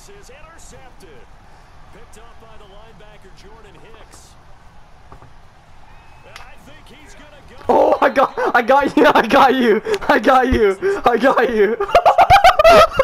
pass is intercepted. Picked up by the linebacker, Jordan Hicks. And I think he's going to go. Oh, I got you.